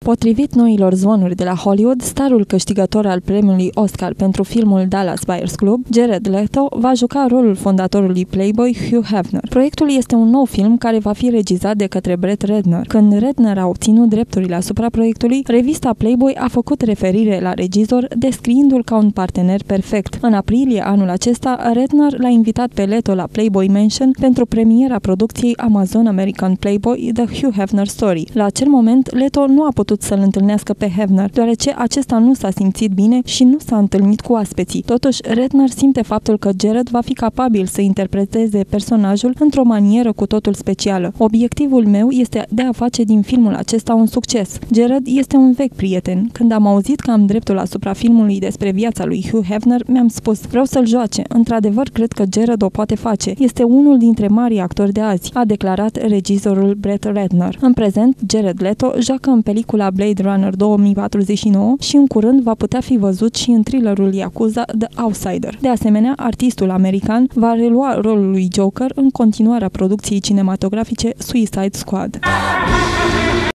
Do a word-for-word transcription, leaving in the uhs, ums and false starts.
Potrivit noilor zvonuri de la Hollywood, starul câștigător al premiului Oscar pentru filmul Dallas Buyers Club, Jared Leto, va juca rolul fondatorului Playboy, Hugh Hefner. Proiectul este un nou film care va fi regizat de către Brett Ratner. Când Ratner a obținut drepturile asupra proiectului, revista Playboy a făcut referire la regizor, descriindu-l ca un partener perfect. În aprilie anul acesta, Ratner l-a invitat pe Leto la Playboy Mansion pentru premiera producției Amazon American Playboy The Hugh Hefner Story. La acel moment, Leto nu a putut să-l întâlnească pe Hefner, deoarece acesta nu s-a simțit bine și nu s-a întâlnit cu oaspeții. Totuși, Ratner simte faptul că Jared va fi capabil să interpreteze personajul într-o manieră cu totul specială. Obiectivul meu este de a face din filmul acesta un succes. Jared este un vechi prieten. Când am auzit că am dreptul asupra filmului despre viața lui Hugh Hefner, mi-am spus, vreau să-l joace. Într-adevăr, cred că Jared o poate face. Este unul dintre marii actori de azi, a declarat regizorul Brett Ratner. În prezent, Jared Leto joacă în pelicula Blade Runner două mii patruzeci și nouă și în curând va putea fi văzut și în thrillerul Yakuza The Outsider. De asemenea, artistul american va relua rolul lui Joker în continuarea producției cinematografice Suicide Squad.